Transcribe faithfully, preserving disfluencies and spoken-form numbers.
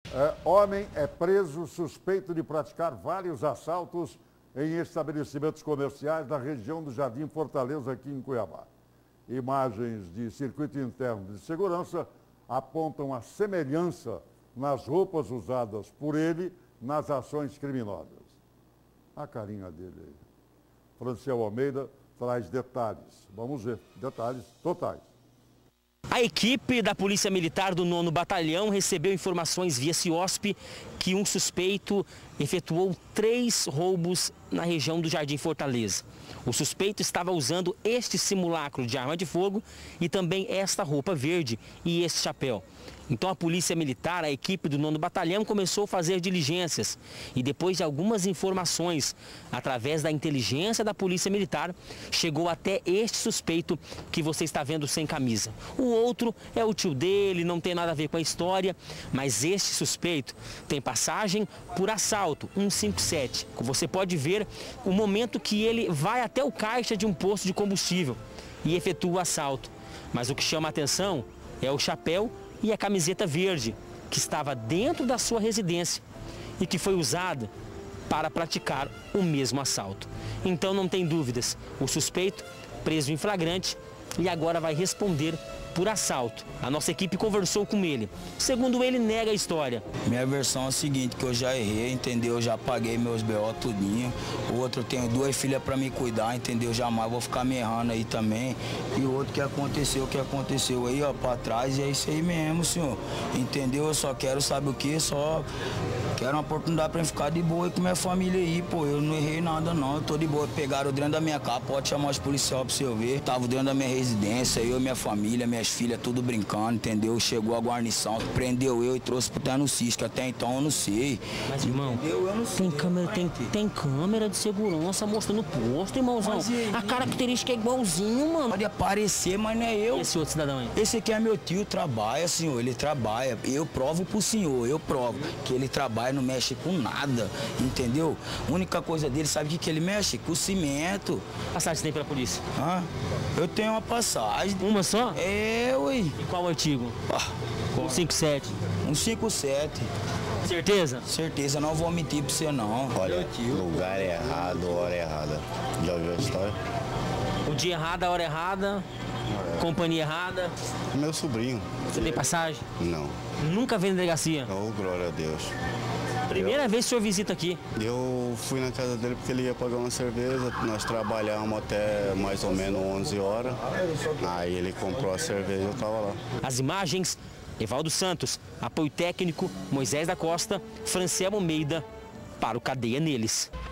É, homem é preso suspeito de praticar vários assaltos em estabelecimentos comerciais da região do Jardim Fortaleza, aqui em Cuiabá. Imagens de circuito interno de segurança apontam a semelhança nas roupas usadas por ele nas ações criminosas. A carinha dele aí. Franciel Almeida traz detalhes. Vamos ver, detalhes totais. A equipe da Polícia Militar do nono Batalhão recebeu informações via CIOSP que um suspeito efetuou três roubos na região do Jardim Fortaleza. O suspeito estava usando este simulacro de arma de fogo e também esta roupa verde e este chapéu. Então a Polícia Militar, a equipe do nono Batalhão, começou a fazer diligências e depois de algumas informações, através da inteligência da Polícia Militar, chegou até este suspeito que você está vendo sem camisa. O outro é o tio dele, não tem nada a ver com a história, mas este suspeito tem passagem por assalto, cento e cinquenta e sete. Você pode ver o momento que ele vai até o caixa de um posto de combustível e efetua o assalto. Mas o que chama a atenção é o chapéu e a camiseta verde, que estava dentro da sua residência e que foi usada para praticar o mesmo assalto. Então não tem dúvidas, o suspeito preso em flagrante e agora vai responder por assalto. A nossa equipe conversou com ele. Segundo ele, nega a história. Minha versão é a seguinte, que eu já errei, entendeu? Eu já paguei meus B O tudinho. O outro, eu tenho duas filhas para me cuidar, entendeu? Jamais vou ficar me errando aí também. E o outro que aconteceu, que aconteceu aí, ó, para trás, e é isso aí mesmo, senhor. Entendeu? Eu só quero, sabe o quê? Só quero uma oportunidade para ficar de boa aí com minha família aí, pô. Eu não errei nada, não. Eu tô de boa. Pegaram dentro da minha casa, pode chamar os policiais pra você ver. Tava dentro da minha residência, eu e minha família, minhas filhas, tudo brincando, entendeu? Chegou a guarnição, prendeu eu e trouxe pro Tenucis, que até então eu não sei. Mas, irmão, entendeu? Eu não sei. Tem câmera, tem, tem câmera de segurança mostrando o posto, irmãozão. A característica é igualzinho, mano. Pode aparecer, mas não é eu. E esse outro cidadão aí? Esse aqui é meu tio, trabalha, senhor, ele trabalha. Eu provo pro senhor, eu provo que ele trabalha, não mexe com nada, entendeu? A única coisa dele, sabe o que, que ele mexe? Com cimento. Passagem tem pela polícia? Ah, eu tenho uma passagem. Uma só? É, ui. E qual o artigo? Ah, um cinquenta e sete. um cinquenta e sete. Certeza? Certeza, não vou mentir pra você não. Olha, lugar errado, hora errada. Já ouviu a história? O dia errado, a hora errada, é. Companhia errada. Meu sobrinho. Você tem passagem? Não. Nunca veio na delegacia? Oh, glória a Deus. Primeira eu, vez que o senhor visita aqui? Eu fui na casa dele porque ele ia pagar uma cerveja. Nós trabalhamos até mais ou menos onze horas. Aí ele comprou a cerveja e eu tava lá. As imagens, Evaldo Santos, apoio técnico, Moisés da Costa, Franciel Almeida, para o Cadeia Neles.